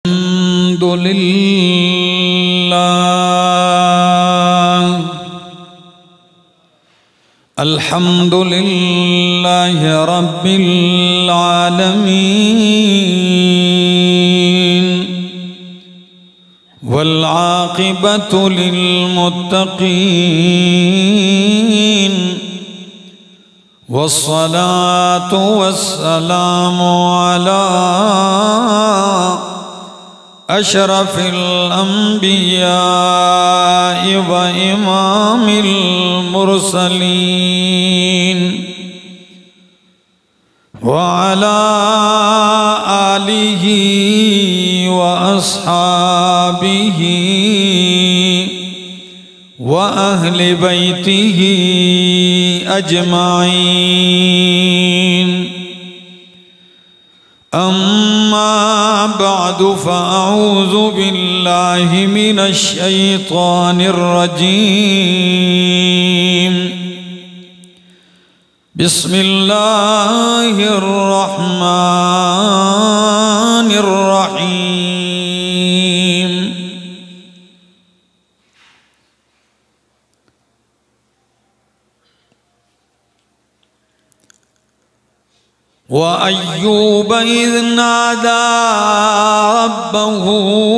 अल्हम्दुलिल्लाह रब्बिल आलमीन वल आक़िबतु लिल मुत्तक़ीन वस्सलातु वस्सलामु अला अशरफिल अंबिया व इमामिल मुरसलीन व अला आलिहि व अस्हाबिहि व अहले बैतिहि अजमाइन। अम्मा बअदु फ़अऊज़ु बिल्लाहि मिनश शैतानिर रजीम। बिस्मिल्लाहिर रहमानिर रहीम। व अय्यूब इज़ नादा रब्बहू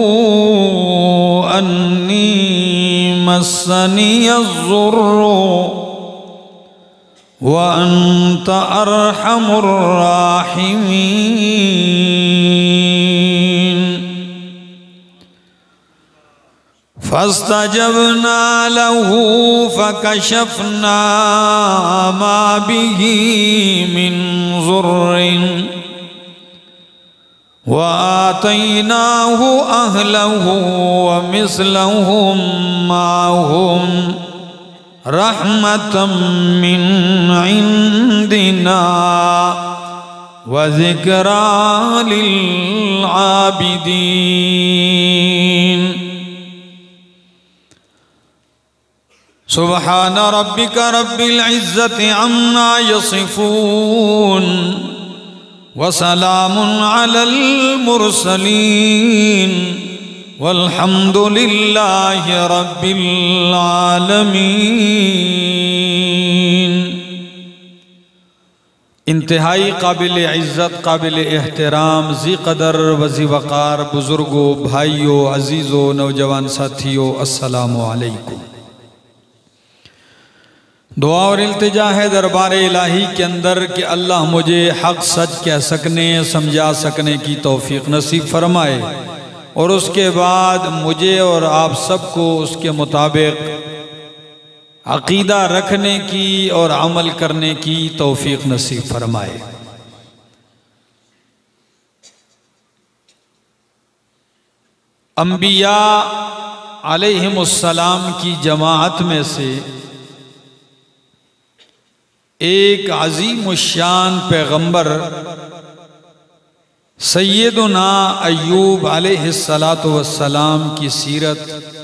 अन्नी मस्सनियज़्ज़ुर्रु व अन्त अर्हमुर राहिमीन। फस्तजबना लहू फकशफना मा बिही मिन ज़ुर्रिन व आतैनाहु अहलहु व मिस्लहुम माहुम रहमतम मिन इंदिना व ज़िक्रा लिल आबिदीन। सुब्हान रब्बिका रब्बिल इज़्ज़ति अम्मा यसिफून व सलामुन अलल मुरसलीन वल्हम्दुलिल्लाहि रब्बिल आलमीन। इंतहाई काबिल इज़्ज़त काबिल एहतराम ज़ी क़दर वज़ी वक़ार बुज़ुर्गों, भाइयों, अज़ीज़ों, नौजवान साथियों, अस्सलामु अलैकुम। दुआ और इल्तिजा है दरबार इलाही के अंदर कि अल्लाह मुझे हक़ सच कह सकने समझा सकने की तौफ़ीक़ नसीब फरमाए और उसके बाद मुझे और आप सबको उसके मुताबिक अक़ीदा रखने की और अमल करने की तौफ़ीक़ नसीब फरमाए। अंबिया अलैहिमुस्सलाम की जमाअत में से एक अज़ीमुश्शान पैगंबर सैयदुना अय्यूब अलैहिस्सलातु वस्सलाम की सीरत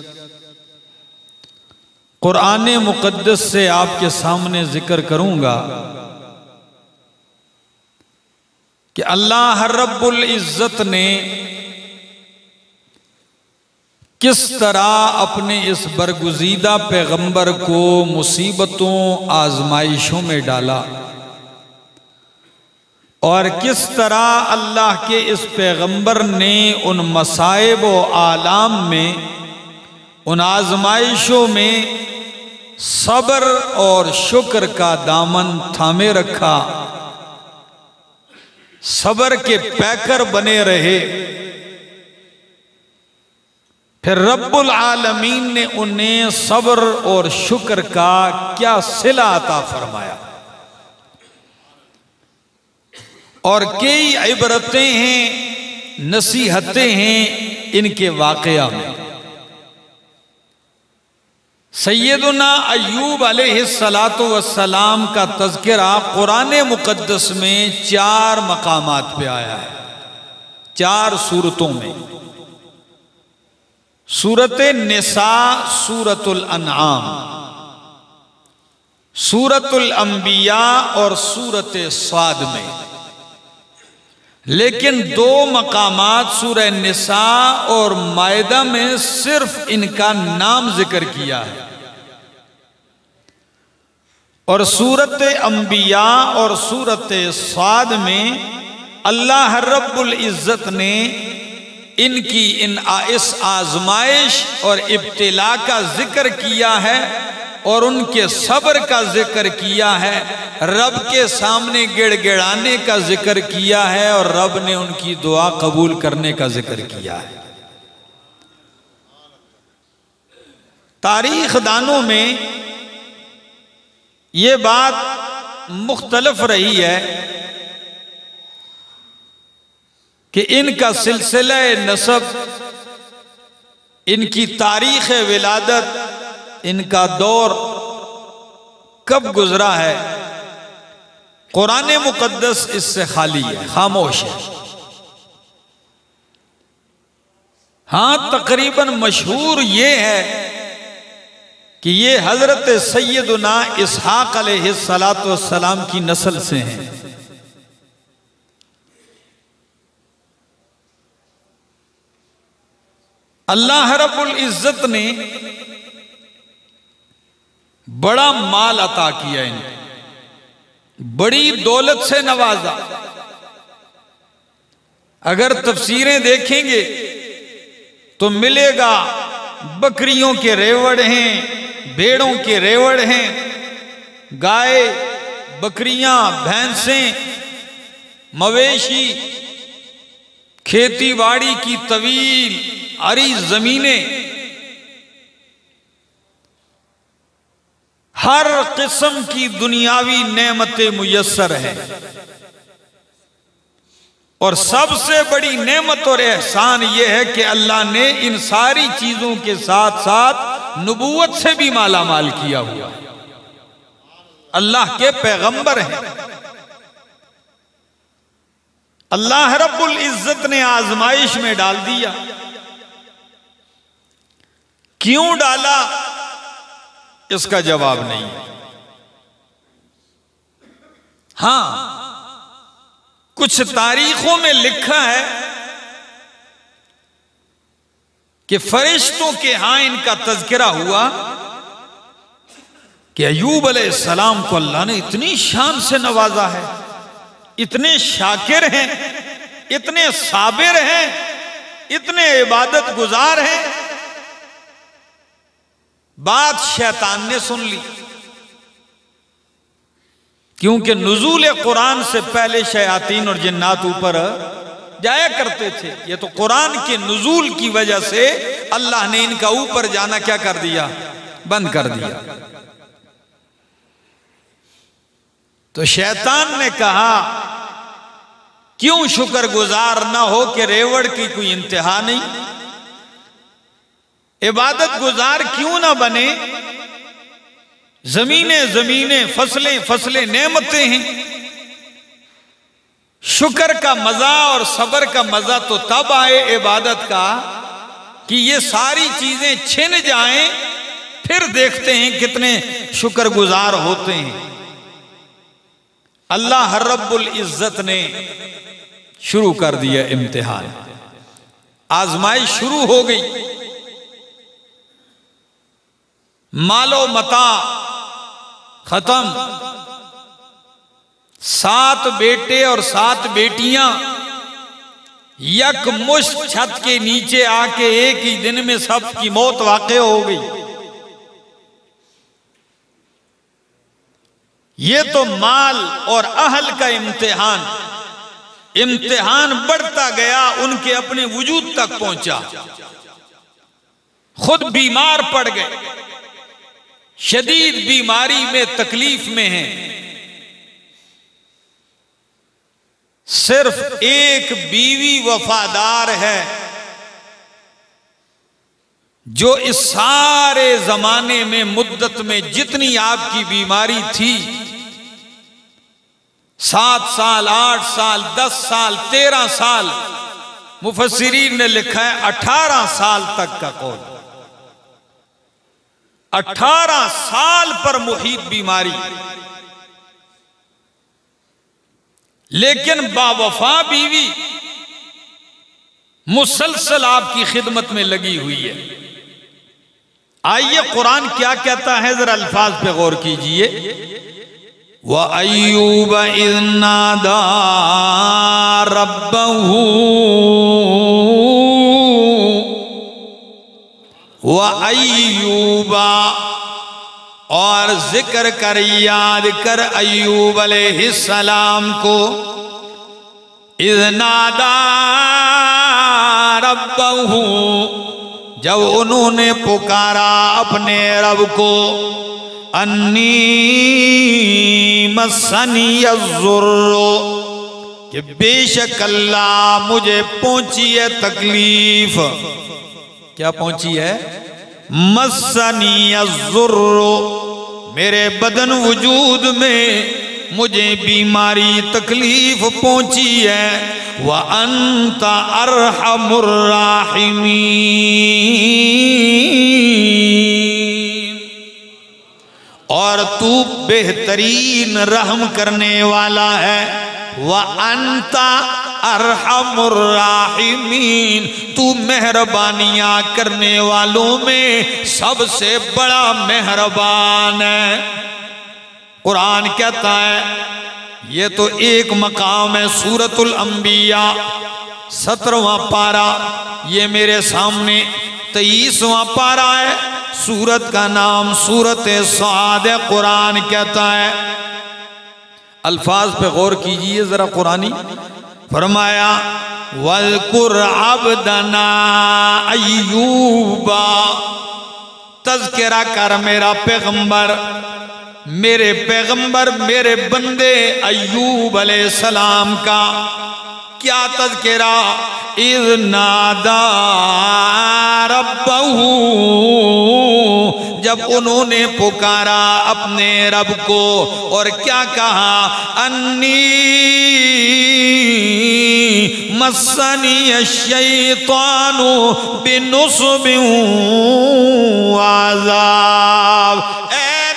कुरान मुक़द्दस से आपके सामने ज़िक्र करूँगा कि अल्लाह रब्बुल इज़्ज़त ने किस तरह अपने इस बरगुज़ीदा पैगंबर को मुसीबतों आजमाइशों में डाला और किस तरह अल्लाह के इस पैगंबर ने उन मसाइब व आलाम में, उन आजमाइशों में सब्र और शुक्र का दामन थामे रखा, सब्र के पैकर बने रहे। फिर रब्बुल आलमीन ने उन्हें सब्र और शुक्र का क्या सिला अता फरमाया और कई इबरतें हैं, नसीहतें हैं इनके वाक़या में। सैयदुना अय्यूब अलैहिस्सलातु वस्सलाम का तज़किरा कुरान मुक़द्दस में 4 मकामात पे आया है, 4 सूरतों में। सूरत निसा, सूरतुल अनआम, सूरतुल अंबिया और सूरत स्वाद में लेकिन दो मकामात सूरह निसा और मायदा में सिर्फ इनका नाम जिक्र किया है, और सूरत अंबिया और सूरत साद में अल्लाह रब्बुल इज़्ज़त ने इनकी इस आजमाइश और इब्तिला का जिक्र किया है और उनके सब्र का जिक्र किया है, रब के सामने गिड़गिड़ाने का जिक्र किया है और रब ने उनकी दुआ कबूल करने का जिक्र किया है। तारीख दानों में ये बात मुख्तलिफ रही है कि इनका सिलसिला नसब, इनकी तारीख विलादत, इनका दौर कब गुजरा है, कुरान मुकद्दस इससे खाली है, खामोश है। हां, तकरीबन मशहूर ये है कि ये हजरत सैयदुना इसहाक अलैहिस्सलातु वस्सलाम की नस्ल से हैं। अल्लाह रब्बुल इज़्ज़त ने बड़ा माल अता किया, इनको बड़ी दौलत से नवाजा। अगर तफसीरें देखेंगे तो मिलेगा बकरियों के रेवड़ हैं, भेड़ों के रेवड़ हैं, गाय, बकरियां, भैंसें, मवेशी, खेती बाड़ी की तवील अरी जमीनें, हर किस्म की दुनियावी नेमतें मुयस्सर हैं। और सबसे बड़ी नेमत और एहसान यह है कि अल्लाह ने इन सारी चीजों के साथ साथ नबूवत से भी माला माल किया हुआ है। अल्लाह के पैगंबर हैं। अल्लाह रब्बुल इज़्ज़त ने आजमाइश में डाल दिया। क्यों डाला, इसका जवाब नहीं है। हां, कुछ तारीखों में लिखा है कि फरिश्तों के यहां इनका तज़किरा हुआ कि अय्यूब अलैहिस्सलाम को अल्लाह ने इतनी शान से नवाजा है, इतने शाकिर हैं, इतने साबिर हैं, इतने इबादत गुजार हैं। बात शैतान ने सुन ली, क्योंकि नुज़ूल कुरान से पहले शयातीन और जिन्नात ऊपर जाया करते थे। ये तो कुरान के नुज़ूल की वजह से अल्लाह ने इनका ऊपर जाना क्या कर दिया, बंद कर दिया। तो शैतान ने कहा क्यों शुक्रगुजार ना हो कि रेवड़ की कोई इंतहा नहीं, इबादत गुजार क्यों ना बने, जमीनें जमीनें, फसलें फसलें नेमतें हैं। शुक्र का मजा और सब्र का मजा तो तब आए इबादत का कि ये सारी चीजें छिन जाएं, फिर देखते हैं कितने शुक्रगुजार होते हैं। अल्लाह रब्बुल इज़्ज़त ने शुरू कर दिया इम्तिहान, आजमाइश शुरू हो गई। मालो मता खत्म, 7 बेटे और 7 बेटियां यकमुश्त छत के नीचे आके एक ही दिन में सबकी मौत वाक़ई हो गई। ये तो माल और अहल का इम्तिहान, इम्तिहान बढ़ता गया, उनके अपने वजूद तक पहुंचा, खुद बीमार पड़ गए, शदीद बीमारी में तकलीफ में हैं। सिर्फ एक बीवी वफादार है जो इस सारे जमाने में मुद्दत में जितनी आपकी बीमारी थी, 7 साल, 8 साल, 10 साल, 13 साल, मुफस्सिरीन ने लिखा है 18 साल तक का कौल, 18 साल पर मुहीत बीमारी। लेकिन बावफा बीवी मुसलसल आपकी खिदमत में लगी हुई है। आइए कुरान क्या कहता है, जरा अल्फाज पे गौर कीजिए। व अय्यूब इज़ नादा रब्बहू व अय्यूबा, और जिक्र कर, याद कर अय्यूब अलैहिस्सलाम को। इज़ नादा रब्बहू, जब उन्होंने पुकारा अपने रब को। अन्नी मस्सनी अज़्ज़ुर्रु, कि बेशक अल्लाह मुझे पहुंची है तकलीफ। क्या पहुंची है? मस्सनी अज़्ज़ुर्रु, मेरे बदन वजूद में मुझे बीमारी तकलीफ पहुंची है। व अंता अरहमुर राहिमीन, और तू बेहतरीन रहम करने वाला है। व अंता अरहमुर राहिमीन, तू मेहरबानियां करने वालों में सबसे बड़ा मेहरबान है। कुरान कहता है, ये तो एक मकाम है, सूरतुल अंबिया 17वां पारा, ये मेरे सामने 23वां पारा है। सूरत का नाम सूरत साद है। कुरान कहता है, अल्फाज पे गौर कीजिए जरा कुरानी। फरमाया वल्कुर अब्दना अय्यूबा, तज़किरा कर मेरा पैगंबर, मेरे पैगंबर, मेरे बंदे अय्यूब अलैहिस्सलाम का। क्या तज़किरा? इज़ नादा रब्बहू, जब उन्होंने पुकारा अपने रब को, और क्या कहा? अन्नी मस्सनी अश्शैतानु बिनुस्बिन व अज़ाब।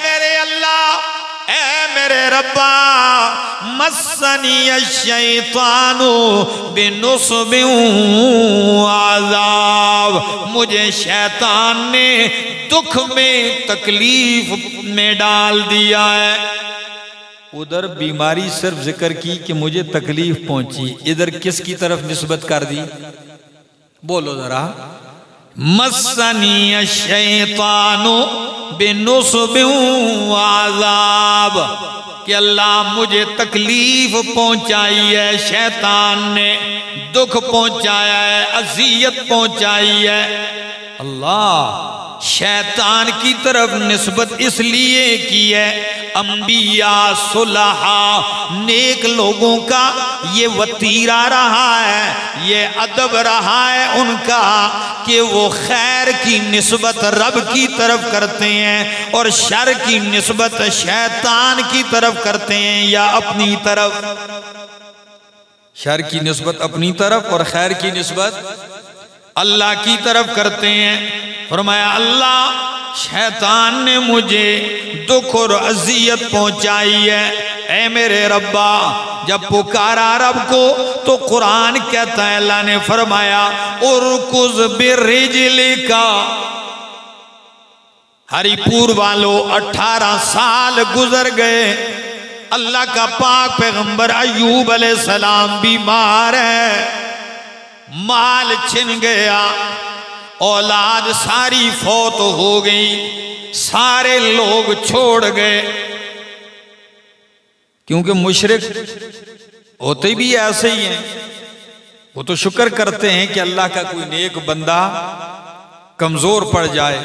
रब्बा मस्सनी अश्शैतानु बिनुस्बिन व अज़ाब, मुझे शैतान ने दुख में तकलीफ में डाल दिया है। उधर बीमारी सिर्फ जिक्र की कि मुझे तकलीफ पहुंची, इधर किसकी तरफ निस्बत कर दी? बोलो जरा। मस्सनी अश्शैतानु बिनुस्बिन व अज़ाब, कि अल्लाह मुझे तकलीफ पहुंचाई है, शैतान ने दुख पहुंचाया है, अज़ियत पहुंचाई है। अल्लाह शैतान की तरफ निस्बत इसलिए की है, अंबिया सुलहा नेक लोगों का ये वतीरा रहा है, ये अदब रहा है उनका कि वो खैर की निस्बत रब की तरफ करते हैं और शर की निस्बत शैतान की तरफ करते हैं, या अपनी तरफ। शर की निस्बत अपनी तरफ और खैर की निस्बत अल्लाह की तरफ करते हैं। फरमाया अल्लाह शैतान ने मुझे दुख और अज़ियत पहुंचाई है। ऐ मेरे रब्बा, जब पुकारा रब को तो कुरान कहता है, अल्लाह ने फरमाया उरकुज़ बिरिजलिका। हरिपुर वालों 18 साल गुजर गए, अल्लाह का पाक पैगंबर अय्यूब अलैहिस्सलाम बीमार है, माल छिन गया, औलाद सारी फौत हो गई, सारे लोग छोड़ गए। क्योंकि मुशरिक होते भी ऐसे ही हैं, वो तो शुक्र करते हैं कि अल्लाह का कोई नेक बंदा कमजोर पड़ जाए।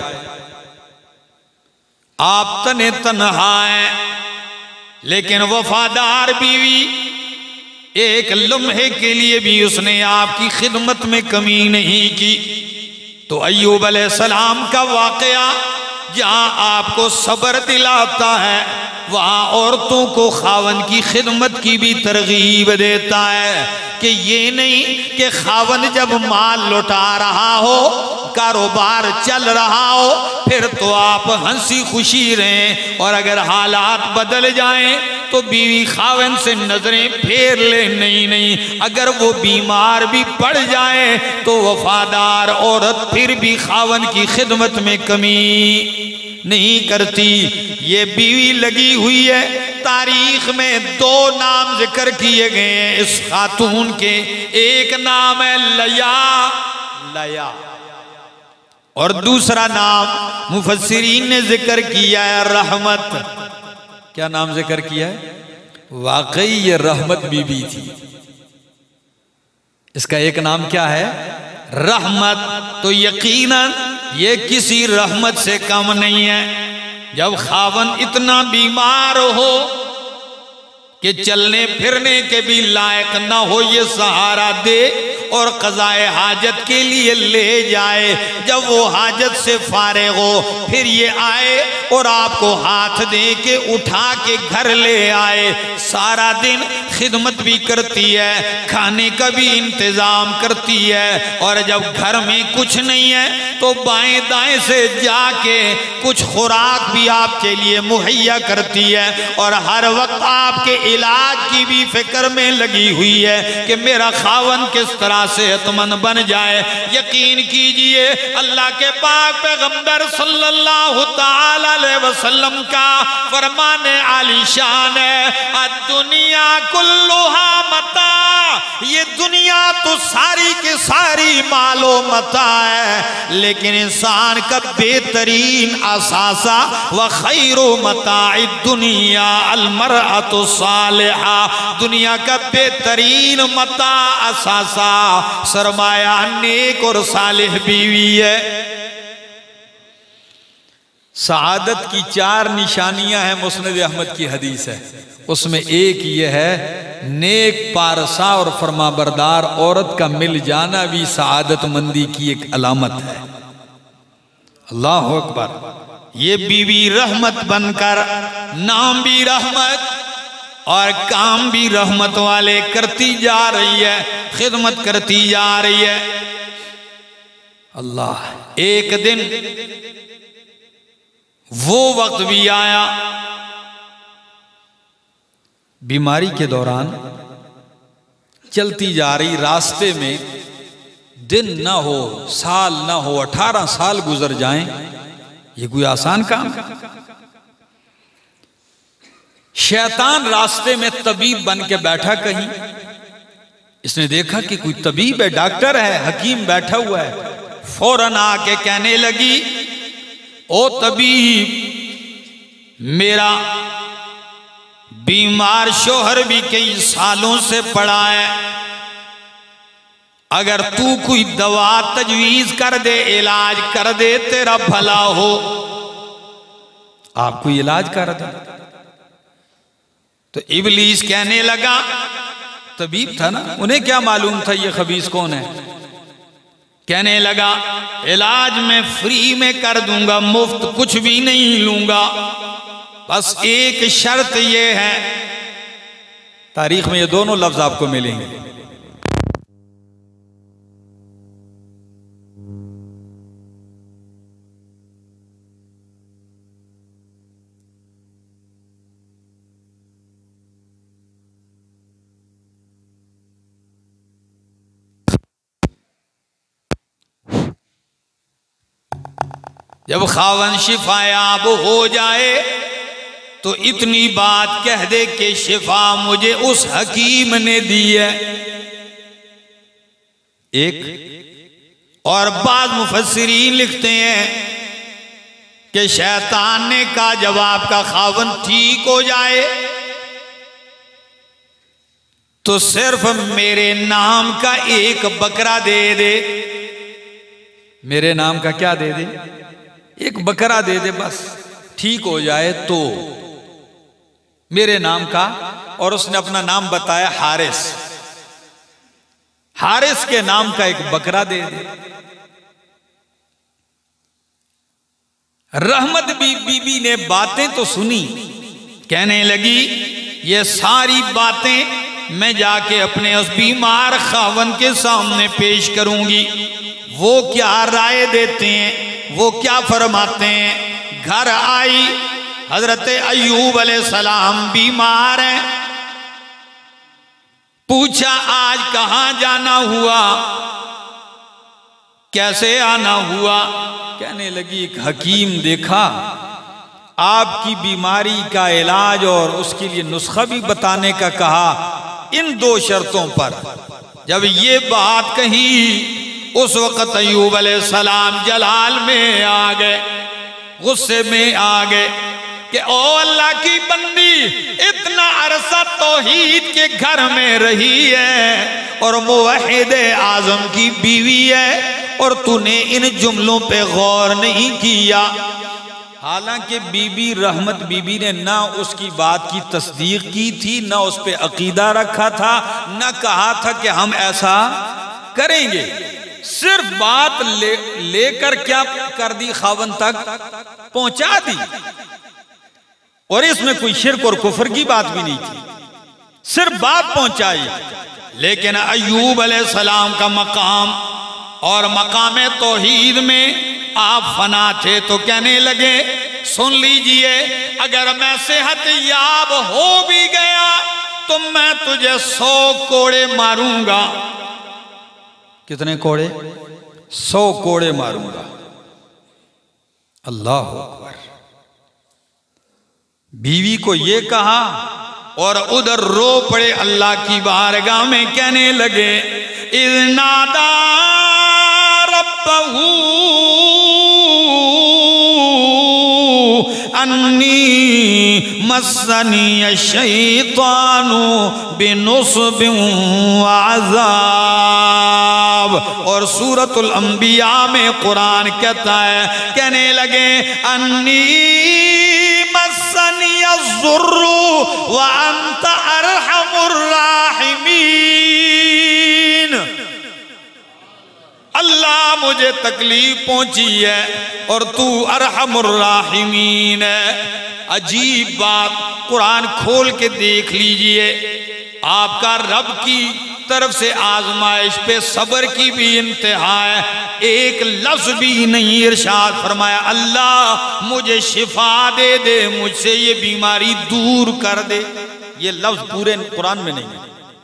आप तने तन्हा हैं, लेकिन वफादार बीवी, एक लम्हे के लिए भी उसने आपकी खिदमत में कमी नहीं की। तो अय्यूब अलैहिस्सलाम का वाकया जहां आपको सब्र दिलाता है, वहाँ औरतों को खावन की खिदमत की भी तरगीब देता है कि ये नहीं कि खावन जब माल लौटा रहा हो, कारोबार चल रहा हो, फिर तो आप हंसी खुशी रहें, और अगर हालात बदल जाएं तो बीवी खावन से नजरें फेर ले। नहीं नहीं, अगर वो बीमार भी पड़ जाए तो वफादार औरत फिर भी खावन की खिदमत में कमी नहीं करती। ये बीवी लगी हुई है। तारीख में 2 नाम जिक्र किए गए हैं इस खातून के। एक नाम है लया और दूसरा नाम मुफस्सिरीन ने जिक्र किया है रहमत। क्या नाम जिक्र किया है? वाकई ये रहमत बीबी थी। इसका एक नाम क्या है? रहमत। तो यकीनन ये किसी रहमत से कम नहीं है। जब खावन इतना बीमार हो कि चलने फिरने के भी लायक ना हो, ये सहारा दे और क़ज़ाए हाजत के लिए ले जाए। जब वो हाजत से फारिग हो फिर ये आए और आपको हाथ दे के उठा के घर ले आए। सारा दिन खिदमत भी करती है, खाने का भी इंतज़ाम करती है, और जब घर में कुछ नहीं है तो बाएं दाएं से जाके कुछ खुराक भी आपके लिए मुहैया करती है, और हर वक्त आपके इलाज की भी फिक्र में लगी हुई है कि मेरा खावन किस तरह सेहतमंद बन जाए। यकीन कीजिए अल्लाह के पाक पैगंबर सल्लल्लाहु ताला अलैहि वसल्लम का फरमाने आलीशान है, दुनिया कुल्लुहा मता, ये दुनिया तो सारी के सारी मालो मता है, लेकिन इंसान का बेहतरीन असासा व खैरो मताई दुनिया अलमरअतु सालिहा, दुनिया का बेहतरीन मता असासा सरमाया नेक और सालिह बीवी है। सआदत की 4 निशानियां हैं, मुस्नद अहमद की हदीस है, उसमें एक ये है नेक पारसा और फरमाबरदार औरत का मिल जाना भी सआदत मंदी की एक अलामत है। अल्लाह अकबर। ये बीवी रहमत बनकर नाम भी रहमत और काम भी रहमत वाले करती जा रही है, खिदमत करती जा रही है। अल्लाह, एक दिन वो वक्त भी आया बीमारी के दौरान चलती जा रही, रास्ते में दिन ना हो, साल ना हो, 18 साल गुजर जाएं, ये कोई आसान काम है? शैतान रास्ते में तबीब बन के बैठा कहीं, इसने देखा कि कोई तबीब है, डॉक्टर है, हकीम बैठा हुआ है। फौरन आके कहने लगी, ओ तबीब, मेरा बीमार शोहर भी कई सालों से पड़ा है, अगर तू कोई दवा तजवीज कर दे, इलाज कर दे, तेरा भला हो। आप कोई इलाज कर दे। तो इबलीस कहने लगा, तबीब था ना, उन्हें क्या मालूम था ये खबीस कौन है। कहने लगा, इलाज मैं फ्री में कर दूंगा, मुफ्त कुछ भी नहीं लूंगा, बस एक शर्त ये है। तारीख में ये दोनों लफ्ज आपको मिलेंगे। जब खावन शिफायाब हो जाए तो इतनी बात कह दे कि शिफा मुझे उस हकीम ने दी है। एक और बाद मुफस्सिरीन लिखते हैं कि शैतान ने कहा, जब आपका खावन ठीक हो जाए तो सिर्फ मेरे नाम का एक बकरा दे दे। मेरे नाम का क्या दे दे? एक बकरा दे दे, बस ठीक हो जाए तो, मेरे नाम का। और उसने अपना नाम बताया हारिस। हारिस के नाम का एक बकरा दे दे। रहमत बीबी ने बातें तो सुनी कहने लगी ये सारी बातें मैं जाके अपने उस बीमार खावन के सामने पेश करूंगी, वो क्या राय देते हैं, वो क्या फरमाते हैं। घर आई, हजरत अय्यूब अलैहिस्सलाम बीमार हैं। पूछा आज कहाँ जाना हुआ, कैसे आना हुआ। कहने लगी एक हकीम देखा, आपकी बीमारी का इलाज और उसके लिए नुस्खा भी बताने का कहा, इन 2 शर्तों पर। जब ये बात कही उस वक़्त अय्यूब अलैहिस्सलाम जलाल में आ गए, गुस्से में आ गए कि ओ अल्लाह की बंदी, इतना अरसा तौहीद के घर में रही है और मुवहिद आज़म की बीवी है और तूने इन जुमलों पे गौर नहीं किया। हालांकि बीबी रहमत बीबी ने ना उसकी बात की तस्दीक की थी, ना उस पर अकीदा रखा था, ना कहा था कि हम ऐसा करेंगे। सिर्फ बात लेकर क्या कर दी, खावन तक पहुंचा दी। और इसमें कोई शिर्क और कुफर की बात भी नहीं थी, सिर्फ बात पहुंचाई। लेकिन अय्यूब अलैहिस्सलाम का मकाम और मकाम तौहीद में आप फना थे, तो कहने लगे सुन लीजिए, अगर मैं सेहत याब हो भी गया तो मैं तुझे 100 कोड़े मारूंगा। कितने कोड़े? 100 कोड़े मारूंगा। अल्लाह अकबर। बीवी को ये कहा और उधर रो पड़े अल्लाह की बारगाह में। कहने लगे इज़नादा रब्बहू अन्नी मस्सनी शैतानु बिनुस्बिन व अज़ाब। और सूरतुल अंबिया में कुरान कहता है, कहने लगे अन्नी मस्सनी अज़्ज़ुर्रु व अंत अरहमुर राहिमीन। अल्लाह मुझे तकलीफ पहुंची है और तू अरहमुर राहिमीन है। अजीब बात, कुरान खोल के देख लीजिए, आपका रब की तरफ से आजमाइश पे सब्र की भी इंतहा है। एक लफ्ज भी नहीं इरशाद फरमाया अल्लाह मुझे शिफा दे दे, मुझसे ये बीमारी दूर कर दे। ये लफ्ज पूरे कुरान में नहीं है।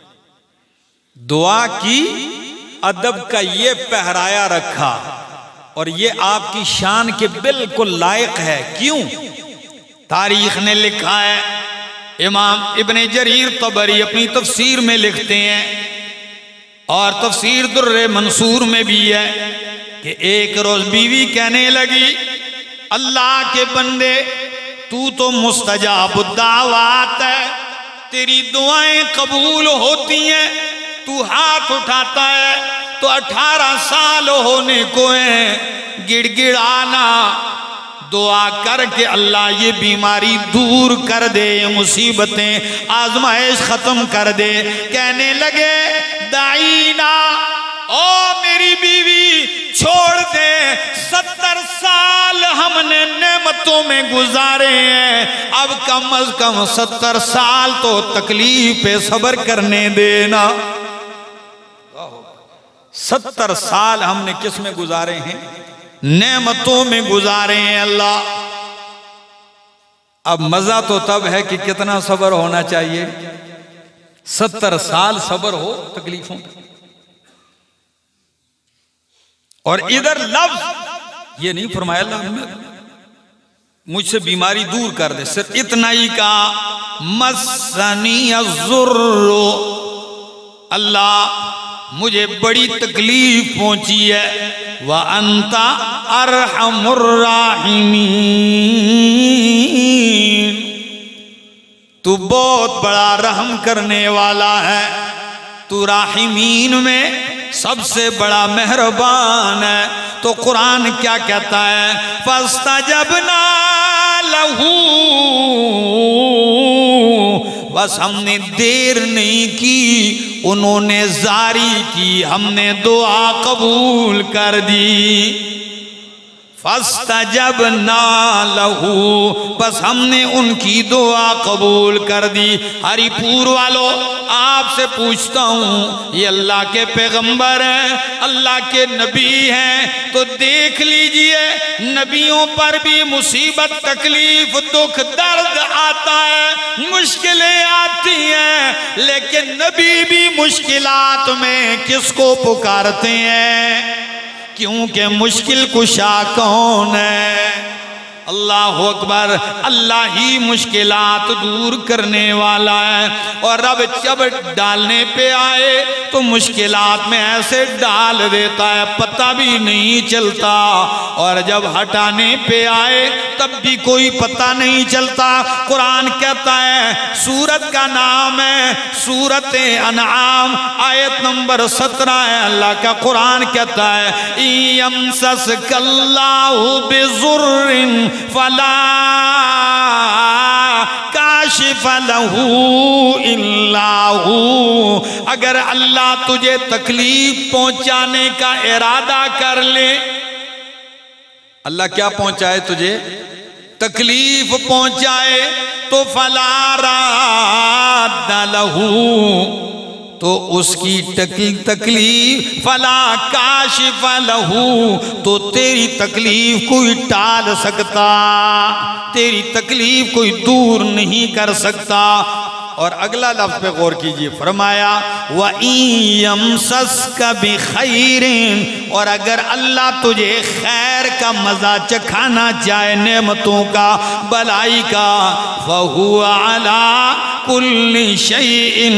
दुआ की अदब का ये पहराया रखा और ये आपकी शान के बिल्कुल लायक है। क्यों? तारीख ने लिखा है, इमाम इब्ने जरीर तबरी अपनी तफसीर में लिखते हैं और तफसीर दुर्रे मंसूर में भी है कि एक रोज बीवी कहने लगी अल्लाह के बंदे तू तो मुस्तजाबुद्दावात है, तेरी दुआएं कबूल होती हैं, तू हाथ उठाता है तो 18 साल होने को है, गिड़गिड़ाना, दुआ करके अल्लाह ये बीमारी दूर कर दे, ये मुसीबतें आजमाइश खत्म कर दे। कहने लगे दाईना, ओ मेरी बीवी छोड़ दे, 70 साल हमने नेमतों में गुजारे हैं, अब कम अज कम 70 साल तो तकलीफ पे सब्र करने देना। 70 साल हमने किस में गुजारे हैं? नेमतों में गुजारे हैं अल्लाह। अब मजा तो तब है कि कितना सब्र होना चाहिए। 70 साल सब्र हो तकलीफों का। और इधर लफ्ज ये नहीं फरमाया अल्लाह मुझसे बीमारी दूर कर दे, सिर्फ इतना ही कहा मस्सनी अज़्ज़ुर्रु, अल्लाह मुझे बड़ी तकलीफ पहुंची है, व अंता अरहमुर राहिमीन, तू बहुत बड़ा रहम करने वाला है, तू राहिमीन में सबसे बड़ा मेहरबान है। तो कुरान क्या कहता है? फस्तजबना लहू, बस हमने देर नहीं की, उन्होंने जारी की, हमने दुआ कबूल कर दी। फस्तजबना लहू, बस हमने उनकी दुआ कबूल कर दी। हरिपुर वालों, आपसे पूछता हूँ, ये अल्लाह के पैगंबर हैं, अल्लाह के नबी हैं, तो देख लीजिए नबियों पर भी मुसीबत, तकलीफ, दुख, दर्द आता है, मुश्किलें आती हैं, लेकिन नबी भी मुश्किलात में किसको पुकारते हैं? क्योंकि मुश्किल कुशा कौन है? अल्लाह अकबर। अल्लाह ही मुश्किलात दूर करने वाला है। और रब जब डालने पे आए तो मुश्किलात में ऐसे डाल देता है पता भी नहीं चलता, और जब हटाने पे आए तब भी कोई पता नहीं चलता। कुरान कहता है, सूरत का नाम है सूरत अनआम, आयत नंबर 17 है। अल्लाह का कुरान कहता है, यमसस्कल्लाहु बिजुर्रिन फला काशिफ लहू इल्ला हू। अगर अल्लाह तुझे तकलीफ पहुंचाने का इरादा कर ले, अल्लाह क्या पहुंचाए तुझे? तकलीफ पहुंचाए, तो फला राद लहू, तो उसकी तकलीफ, फला काशिफ लहू, तो तेरी तकलीफ कोई टाल सकता, तेरी तकलीफ कोई दूर नहीं कर सकता। और अगला लफ्ज़ पे गौर कीजिए, फरमाया व यमसस्का बिखैरिन, और अगर अल्लाह तुझे खैर का मजा चखाना चाहे, नेमतों का, भलाई का, फहुवा अला कुल्ली शैइन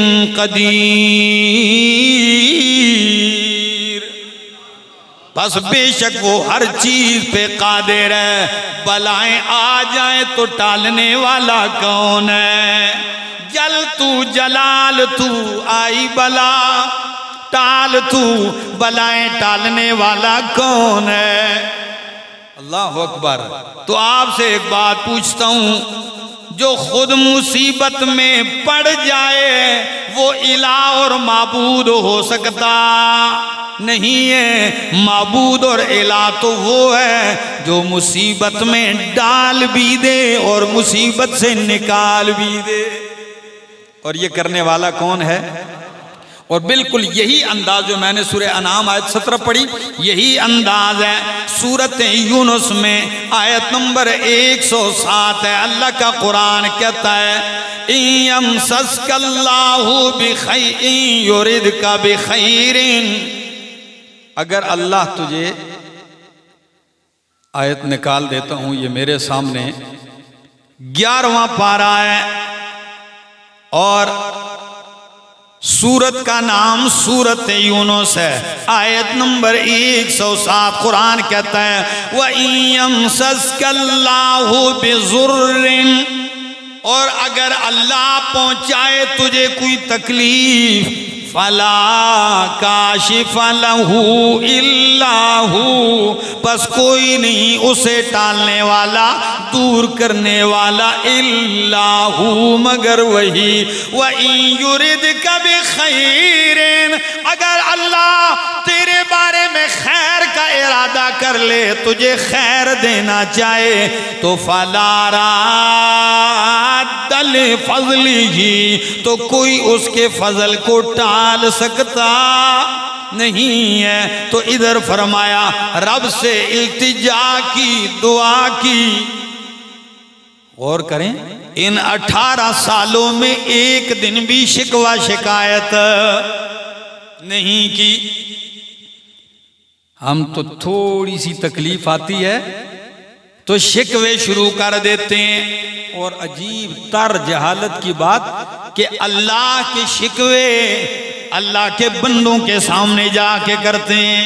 कदीर, बस बेशक वो हर चीज पे कादिर है। बलाएं आ जाए तो टालने वाला कौन है? जल तू जलाल तू, आई बला टाल तू, बलाएं टालने वाला कौन है? अल्लाह अकबर। तो आपसे एक बात पूछता हूं, जो खुद मुसीबत में पड़ जाए वो इला और माबूद हो सकता नहीं है। माबूद और इला तो वो है जो मुसीबत में डाल भी दे और मुसीबत से निकाल भी दे, और ये करने वाला कौन है? और बिल्कुल यही अंदाज जो मैंने सूरह अनाम आयत 17 पढ़ी, यही अंदाज है सूरत यूनुस में आयत नंबर 107 है। अल्लाह का कुरान कहता है, यमसस्कल्लाहु बिखैरिन युरिदका बिखैरिन, अगर अल्लाह तुझे, आयत निकाल देता हूं, ये मेरे सामने 11वां पारा है और सूरत का नाम सूरत यूनुस है, आयत नंबर 107। कुरान कहता है, व यमसस्कल्लाहु बिजुर्रिन, और अगर अल्लाह पहुंचाए तुझे कोई तकलीफ, फला काशिफ लहू इल्ला हू, बस कोई नहीं उसे टालने वाला, दूर करने वाला, इल्ला हू, मगर वही। व युरिदका बिखैरिन, अगर अल्लाह तेरे बारे में खैर का इरादा कर ले, तुझे खैर देना चाहे, तो फला राद्द लिफज़लिही, तो कोई उसके फजल को टाल सकता नहीं है। तो इधर फरमाया, रब से इल्तिजा की, दुआ की। गौर करें, इन 18 सालों में एक दिन भी शिकवा शिकायत नहीं की। हम तो थोड़ी सी तकलीफ आती है तो शिकवे शुरू कर देते हैं। और अजीब तर जहालत की बात कि अल्लाह के शिकवे अल्लाह के बंदों के सामने जाके करते हैं।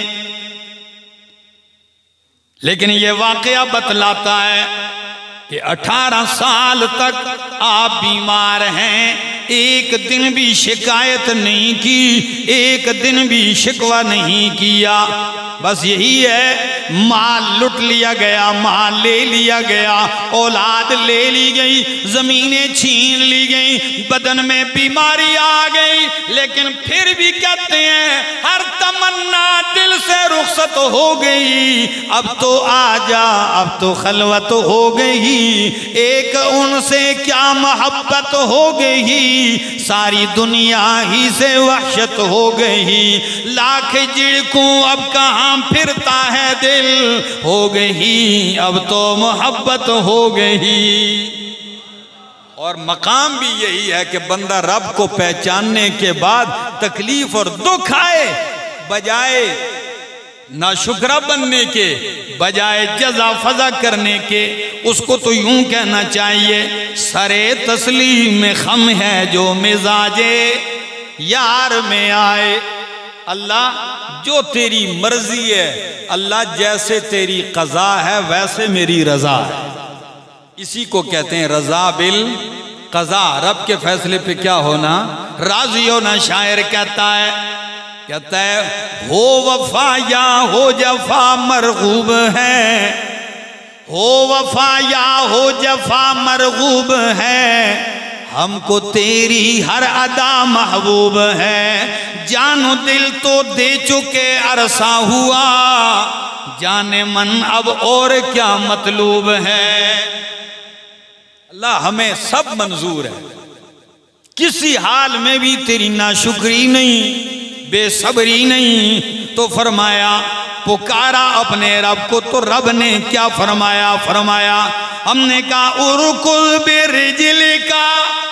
लेकिन ये वाकया बतलाता है कि 18 साल तक आप बीमार हैं, एक दिन भी शिकायत नहीं की, एक दिन भी शिकवा नहीं किया। बस यही है, माल लुट लिया गया, माल ले लिया गया, औलाद ले ली गई, जमीनें छीन ली गई, बदन में बीमारी आ गई, लेकिन फिर भी कहते हैं हर तमन्ना दिल से रुखसत हो गई, अब तो आजा, अब तो खलवत हो गई, एक उनसे क्या मोहब्बत हो गई, सारी दुनिया ही से वहशत हो गई, लाख झिड़कों अब कहाँ फिरता है दिल, हो गई अब तो मोहब्बत हो गई। और मकाम भी यही है कि बंदा रब को पहचानने के बाद तकलीफ और दुख आए, बजाय नाशुक्रा बनने के, बजाय जजा फजा करने के, उसको तो यूं कहना चाहिए, सरे तस्लीम में खम है जो मिजाजे यार में आए। अल्लाह जो तेरी मर्जी है, अल्लाह जैसे तेरी कज़ा है वैसे मेरी रजा है। इसी को कहते हैं रजा बिल कज़ा, रब के फैसले पे क्या होना, राजी होना। शायर कहता है हो वफा या हो जफा मरगूब है, हो वफा या हो जफा मरगूब है, हमको तेरी हर अदा महबूब है, जानो दिल तो दे चुके अरसा हुआ, जाने मन अब और क्या मतलूब है। अल्लाह हमें सब मंजूर है, किसी हाल में भी तेरी नाशुक्री नहीं, बेसब्री नहीं। तो फरमाया पुकारा अपने रब को, तो रब ने क्या फरमाया, फरमाया हमने कहा उरकुल बिरिजलिका।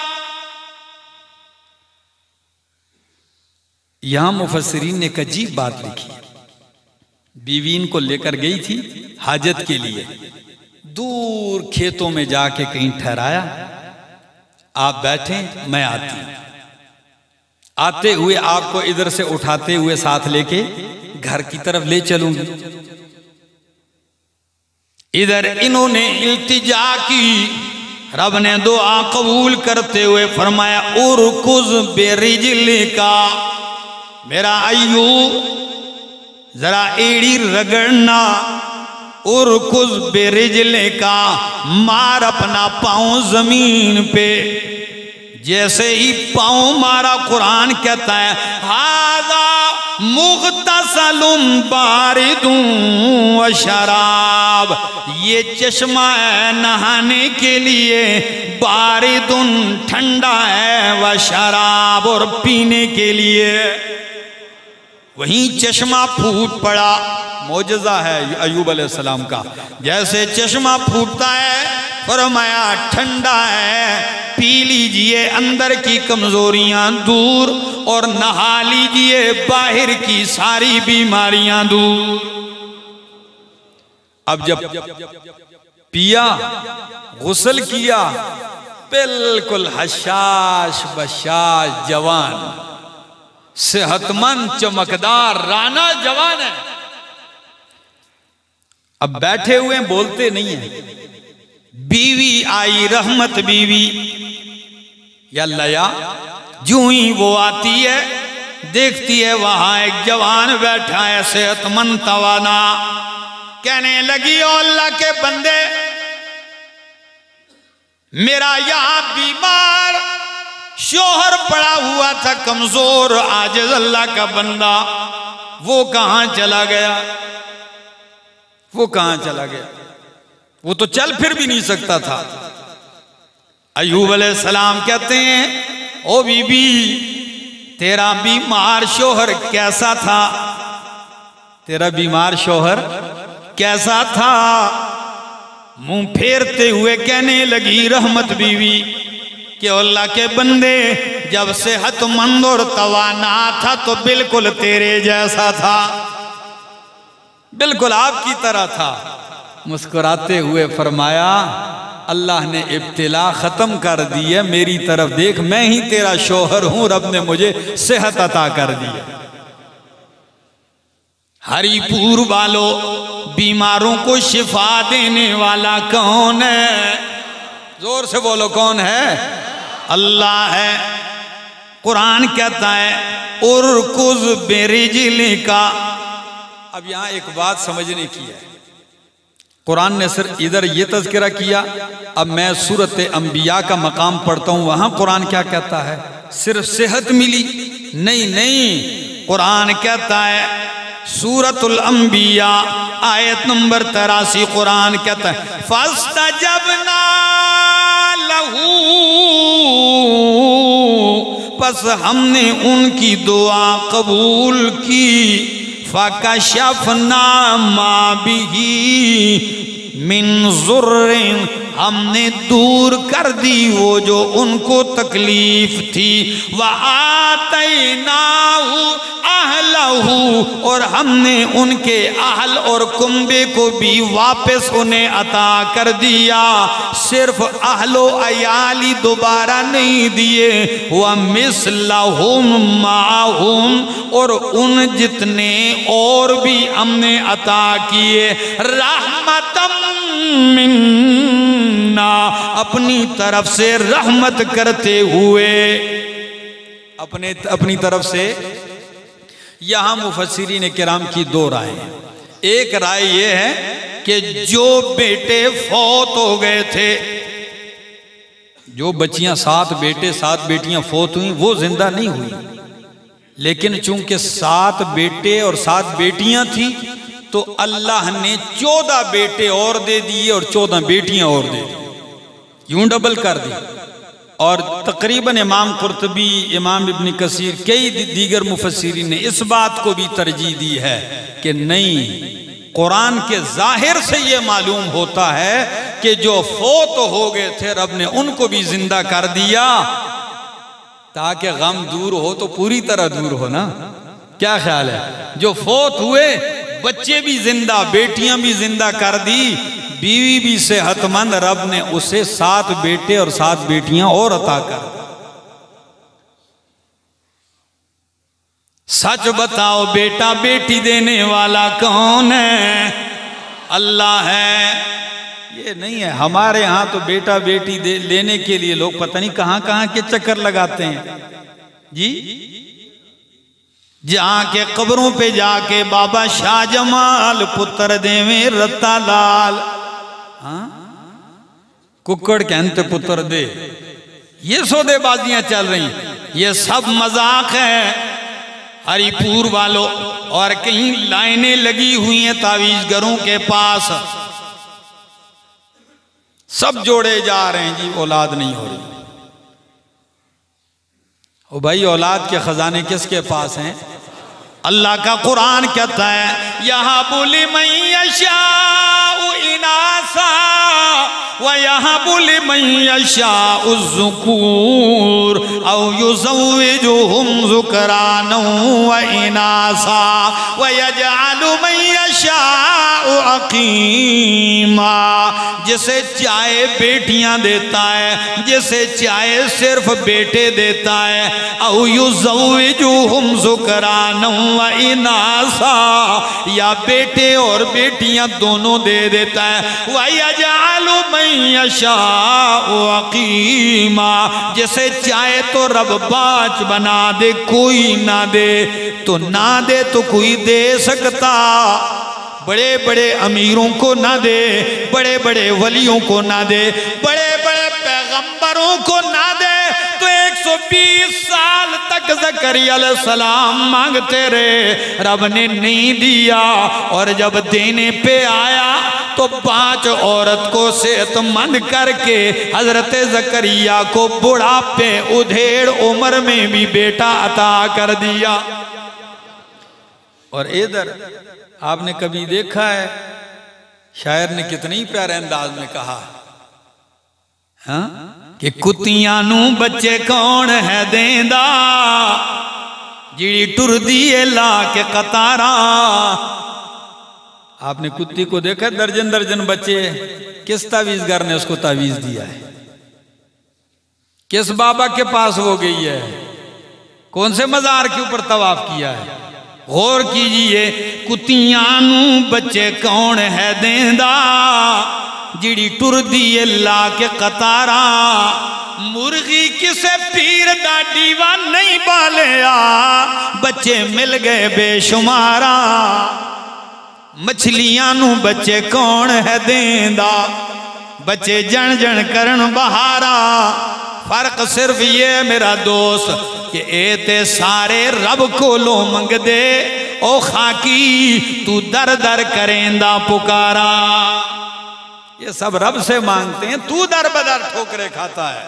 यहां मुफस्सिरीन ने एक अजीब बात लिखी, बीवी इनको लेकर गई थी हाजत के लिए, दूर खेतों में जाके कहीं ठहराया, आप बैठे मैं आती हूं, आते हुए आपको इधर से उठाते हुए साथ लेके घर की तरफ ले चलूंगी। इधर इन्होंने इल्तिजा की, रब ने दुआ कबूल करते हुए फरमाया उरकुज बिरिजलिका, मेरा अय्यूब जरा एड़ी रगड़ना, उरकुज बिरिजलिका, मार अपना पांव जमीन पे। जैसे ही पांव मारा, कुरान कहता है हाजा मुग़तसलुन बारिदुन व शराब, ये चश्मा है नहाने के लिए, बारिदुन ठंडा है, व शराब और पीने के लिए। वहीं चश्मा फूट पड़ा, मौजज़ा है अय्यूब अलैहिस्सलाम का, जैसे चश्मा फूटता है फरमाया ठंडा है, पी लीजिए अंदर की कमजोरियां दूर, और नहा लीजिए बाहर की सारी बीमारियां दूर। अब जब पिया, गुस्ल किया, बिल्कुल हशाश बशाश जवान, सेहतमंद चमकदार राना जवान है। अब बैठे हुए बोलते नहीं है। बीवी आई, रहमत बीवी या लया, जूं ही वो आती है, देखती है वहां एक जवान बैठा है सेहतमंद तवाना, कहने लगी ओ अल्लाह के बंदे, मेरा यहां बीमार शोहर पड़ा हुआ था, कमजोर आजिज अल्लाह का बंदा, वो कहां चला गया, वो कहां चला गया, वो तो चल फिर भी नहीं सकता था। अय्यूब अलैहिस्सलाम कहते हैं ओ बीबी, तेरा बीमार शोहर कैसा था, तेरा बीमार शोहर कैसा था। मुंह फेरते हुए कहने लगी रहमत बीवी कि अल्लाह के बंदे, जब सेहतमंद और तवाना था तो बिल्कुल तेरे जैसा था, बिल्कुल आपकी तरह था। मुस्कुराते हुए फरमाया अल्लाह ने इब्तिला खत्म कर दी है, मेरी तरफ देख, मैं ही तेरा शोहर हूं, रब ने मुझे सेहत अता कर दी है। हरिपुर वालों, बीमारों को शिफा देने वाला कौन है, जोर से बोलो कौन है, अल्लाह है। कुरान कहता है उरकुज बिरिजलिका। अब यहां एक बात समझने की है, कुरान ने सिर्फ इधर ये तज़किरा किया, अब मैं सूरत अंबिया का मकाम पढ़ता हूं, वहां कुरान क्या कहता है, सिर्फ सेहत मिली, नहीं नहीं, कुरान कहता है, सूरतुल अंबिया आयत नंबर 83, कुरान कहता है फस्तजबना लहू, बस हमने उनकी दुआ कबूल की। फकशफना मा बिही मिन ज़ुर्रिन, हमने दूर कर दी वो जो उनको तकलीफ थी। व आतैनाहु अहलहु, और हमने उनके अहल और कुंबे को भी वापस उन्हें अता कर दिया। सिर्फ अहलो अयाली दोबारा नहीं दिए, व मिसलहुम माहुम, और उन जितने और भी हमने अता किए। रहमतम मिन्ना, अपनी तरफ से रहमत करते हुए, अपनी तरफ से। यहां मुफस्सिरीन किराम की दो राय हैं। एक राय यह है कि जो बेटे फौत हो गए थे, जो बच्चियां 7 बेटे 7 बेटियां फौत हुई, वो जिंदा नहीं हुई, लेकिन चूंकि 7 बेटे और 7 बेटियां थी तो अल्लाह ने 14 बेटे और दे दिए और 14 बेटियां और दे दी, यूं डबल कर दी। और तकरीबन इमाम कुर्तबी, इमाम इब्न कसीर, कई दीगर मुफस्सिरीन ने इस बात को भी तरजीह दी है कि नहीं, कुरान के जाहिर से ये मालूम होता है कि जो फौत हो गए थे रब ने उनको भी जिंदा कर दिया, ताकि गम दूर हो तो पूरी तरह दूर हो ना। क्या ख्याल है? जो फौत हुए बच्चे भी जिंदा, बेटियां भी जिंदा कर दी, बीवी भी सेहतमंद, रब ने उसे 7 बेटे और 7 बेटियां और अता कर। सच बताओ बेटा बेटी देने वाला कौन है? अल्लाह है। ये नहीं है हमारे यहाँ तो बेटा बेटी लेने के लिए लोग पता नहीं कहां कहां के चक्कर लगाते हैं जी। जहां के कब्रों पे जाके बाबा शाहजमाल पुत्र देवे रत्ता लाल, हाँ कुक्कड़ कहते पुत्र दे, ये सौदेबाजियां चल रही, ये सब मजाक है हरिपुर वालों। और कहीं लाइनें लगी हुई हैं तावीजगरों के पास, सब जोड़े जा रहे हैं जी, औलाद नहीं हो रही। ओ भाई, औलाद के खजाने किसके पास हैं? अल्लाह का कुरान कहता है यहाँ बुली मैयशा इनासा व यहाँ बुली मैयशा उज़्ज़ुकूर औ युज़व्विजुहुम ज़ुकराना व इनासा व यजअलु मैयशा अक़ीमा। जिसे चाहे बेटियां देता है, जिसे चाहे सिर्फ बेटे देता है। औ युज़व्विजुहुम ज़ुकराना व इनासा, या बेटे और बेटियां दोनों दे देता है। व यजअलु मैयशा अक़ीमा, जिसे चाहे तो रब बाच बना दे, कोई ना दे तो ना दे तो कोई दे सकता। बड़े बड़े अमीरों को ना दे, बड़े बड़े वलियों को ना दे, बड़े बड़े पैगंबरों को ना दे, तो 120 साल तक ज़करिया अलैहिस्सलाम मांगते रहे, रब ने नहीं दिया। और जब देने पे आया तो 5 औरत को सेहतमंद करके हजरत ज़करिया को बुढ़ापे उधेड़ उम्र में भी बेटा अता कर दिया। और इधर आपने कभी देखा है, शायर ने कितने ही प्यारे अंदाज में कहा, हाँ कि कुत्तियां नू बच्चे कौन है देंदा, जिड़ी टुरदी है ला के कतारा। आपने कुत्ती को देखा, दर्जन दर्जन बच्चे, किस तावीजगर ने उसको तावीज दिया है? किस बाबा के पास वो गई है? कौन से मजार के ऊपर तवाफ किया है? गौर कीजिए, कुत्तियां नू बच्चे कौन है देंदा, जिड़ी टुरदी है ला के कतारा। मुर्गी किसे पीर दा दीवा नहीं बालिया, बच्चे मिल गए बेशुमारा। मछलियां नू बच्चे कौन है देंदा, बच्चे जन जन करन बहारा। फर्क सिर्फ ये मेरा दोस्त, कि ए ते सारे रब को लो मंग दे, ओ खाकी तू दर दर करेंदा पुकारा। ये सब रब से मांगते हैं, तू दर बदर ठोकरे खाता है।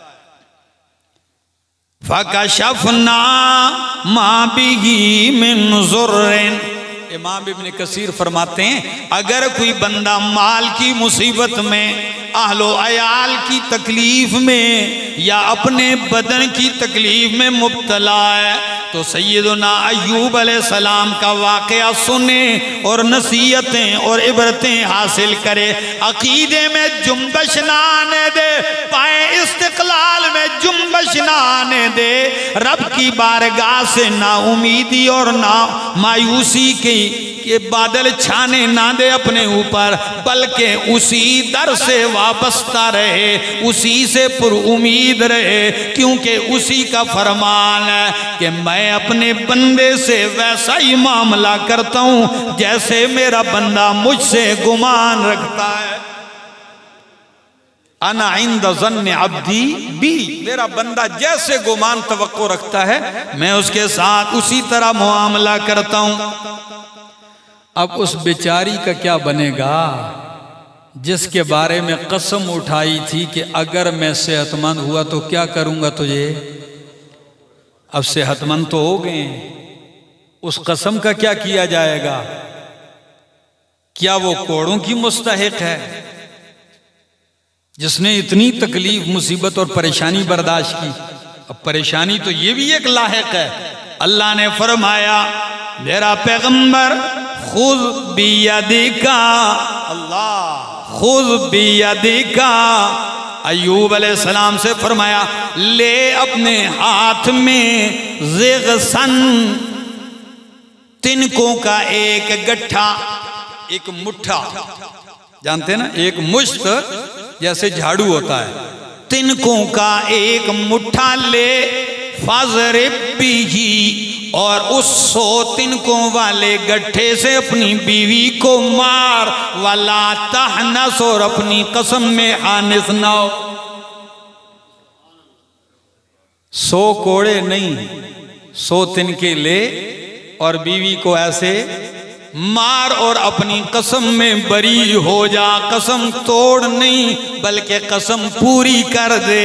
फकशफना मा बिही मिन ज़ुर्रिन। इमाम इब्न कसीर फरमाते हैं अगर कोई बंदा माल की मुसीबत में, अहलो अयाल की तकलीफ में या अपने बदन की तकलीफ में मुब्तला है तो सैयदना अय्यूब अलैहिस्सलाम का वाक़या सुने और नसीहतें और इबरतें हासिल करे। अकीदे में जुम्बश ना आने दे, पाए इस्तिक़लाल में जुम्बश ना आने दे, रब की बारगाह से ना उम्मीदी और ना मायूसी की ये बादल छाने ना दे अपने ऊपर, बल्कि उसी दर से वाबस्ता रहे, उसी से पुरुमीद रहे, क्योंकि उसी का फरमान है कि मैं अपने बंदे से वैसा ही मामला करता हूं जैसे मेरा बंदा मुझसे गुमान रखता है। अना इंद ज़न्न अब्दी बी, मेरा बंदा जैसे गुमान तवक्को रखता है मैं उसके साथ उसी तरह मुआमला करता हूं। अब उस बेचारी का क्या बनेगा जिसके बारे में कसम उठाई थी कि अगर मैं सेहतमंद हुआ तो क्या करूंगा तुझे। अब सेहतमंद तो हो गए, उस कसम का क्या किया जाएगा? क्या वो कोड़ों की मुस्तहिक है जिसने इतनी तकलीफ मुसीबत और परेशानी बर्दाश्त की? अब परेशानी तो ये भी एक लायक है। अल्लाह ने फरमाया मेरा पैगंबर खुद बियदिका, अल्लाह खुद बियदिका, अय्यूब अलैहिस्सलाम से फरमाया ले अपने हाथ में ज़िग़सन, तिनकों का एक गट्ठा, एक मुट्ठा, जानते हैं ना एक मुश्त जैसे झाड़ू होता है, तिनकों का एक मुट्ठा ले, फ़ज़रिब बिही, और उस 100 तिनकों वाले गट्ठे से अपनी बीवी को मार, वला तहनस, और अपनी कसम में हानिस ना हो। 100 कोड़े नहीं, 100 तिनके ले और बीवी को ऐसे मार और अपनी कसम में बरी हो जा। कसम तोड़ नहीं बल्कि कसम पूरी कर दे।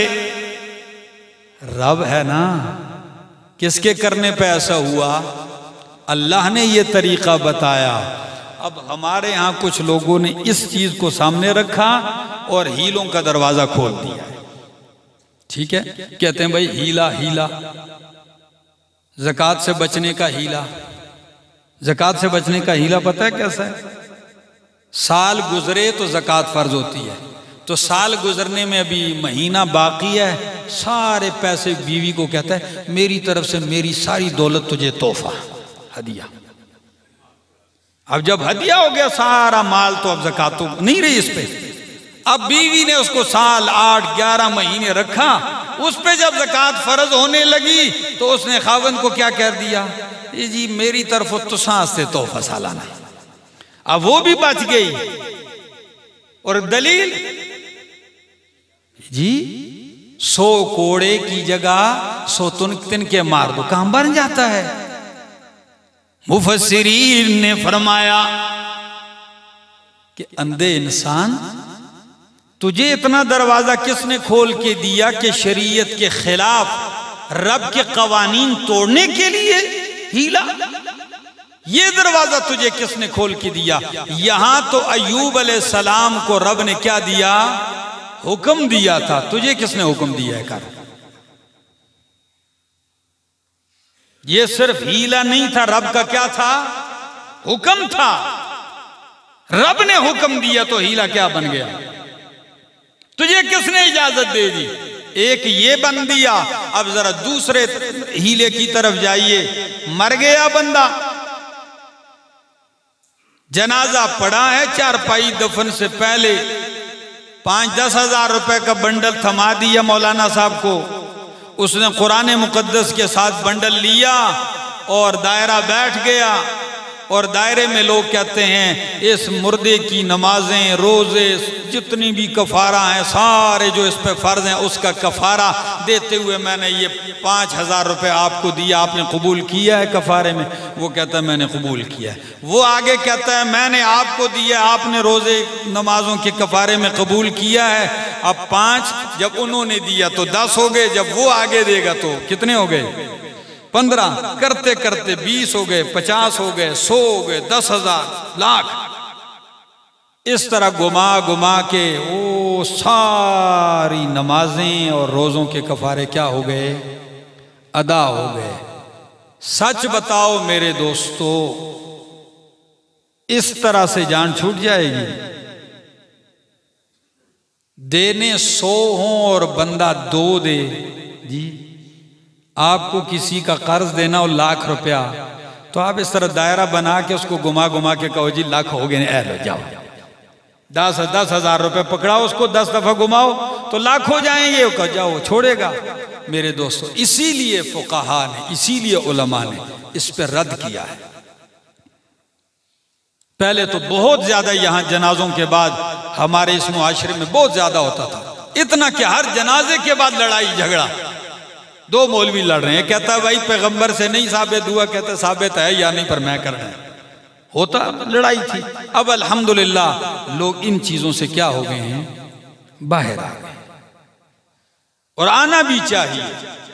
रब है ना, किसके करने पे ऐसा हुआ? अल्लाह ने ये तरीका बताया। अब हमारे यहाँ कुछ लोगों ने इस चीज को सामने रखा और हीलों का दरवाजा खोल दिया। ठीक है, कहते हैं भाई हीला हीला, ज़कात से बचने का हीला। ज़कात से बचने का हीला पता है कैसा है? साल गुजरे तो ज़कात फर्ज होती है, तो साल गुजरने में अभी महीना बाकी है, सारे पैसे बीवी को कहता है मेरी तरफ से मेरी सारी दौलत तुझे तोहफा, हदिया। अब जब हदिया हो गया सारा माल तो अब ज़कात तो नहीं रही इस पे। अब बीवी ने उसको साल 8-11 महीने रखा, उस पे जब ज़कात फर्ज होने लगी तो उसने खावंद को क्या कह दिया, जी मेरी तरफ तुसां से तोहफा सालाना। अब वो भी बच गई। और दलील जी 100 कोड़े की जगह 100 तिनके मार दो, काम बन जाता है। मुफस्सिरीन ने फरमाया कि अंधे इंसान, तुझे इतना दरवाजा किसने खोल के दिया कि शरीयत के खिलाफ रब के कवानीन तोड़ने के लिए हीला? ये दरवाजा तुझे किसने खोल के दिया? यहां तो अय्यूब अलैहिस्सलाम को रब ने क्या दिया? हुक्म दिया था। तुझे किसने हुक्म दिया है? कर। ये सिर्फ हीला नहीं था, रब का क्या था? हुक्म था। रब ने हुक्म दिया तो हीला क्या बन गया? तुझे किसने इजाजत दे दी? एक ये बन दिया। अब जरा दूसरे हीले की तरफ जाइए। मर गया बंदा, जनाजा पड़ा है, चारपाई दफन से पहले 5-10 हज़ार रुपए का बंडल थमा दिया मौलाना साहब को। उसने कुरान मुकद्दस के साथ बंडल लिया और दायरा बैठ गया और दायरे में लोग कहते हैं इस मुर्दे की नमाजें, रोज़े, जितनी भी कफ़ारा हैं सारे जो इस पे फ़र्ज़ हैं उसका कफ़ारा देते हुए मैंने ये 5,000 रुपये आपको दिया, आपने कबूल किया है कफ़ारे में? वो कहता है मैंने कबूल किया है। वो आगे कहता है मैंने आपको दिया, आपने रोज़े नमाजों के कफ़ारे में कबूल किया है। अब 5 जब उन्होंने दिया तो 10 हो गए, जब वो आगे देगा तो कितने हो गए? 15। करते करते 20 हो गए, 50 हो गए, 100 हो गए, 10,000, लाख। इस तरह घुमा घुमा के वो सारी नमाजें और रोज़ों के कफ़ारे क्या हो गए? अदा हो गए। सच बताओ मेरे दोस्तों, इस तरह से जान छूट जाएगी? देने 100 हों और बंदा 2 दे जी। आपको किसी का कर्ज देना हो लाख रुपया, तो आप इस तरह दायरा बना के उसको घुमा घुमा के कहो जी लाख हो गए, लो जाओ। 10,000 रुपये पकड़ाओ, उसको 10 दफा घुमाओ तो लाख हो जाएंगे, कहो जाओ, छोड़ेगा? मेरे दोस्तों, इसीलिए फुक़हा ने, इसीलिए उलमा ने इस पर रद्द किया है। पहले तो बहुत ज्यादा यहां जनाजों के बाद हमारे इस मुआशरे में बहुत ज्यादा होता था, इतना कि हर जनाजे के बाद लड़ाई झगड़ा। 2 मौलवी लड़ रहे हैं, कहता है भाई पैगंबर से नहीं साबित हुआ, कहता साबित है या नहीं पर मैं कर रहा हूं। होता लड़ाई थी। अब अल्हम्दुलिल्लाह लोग इन चीजों से क्या हो गए हैं? बाहर आ गए, और आना भी चाहिए।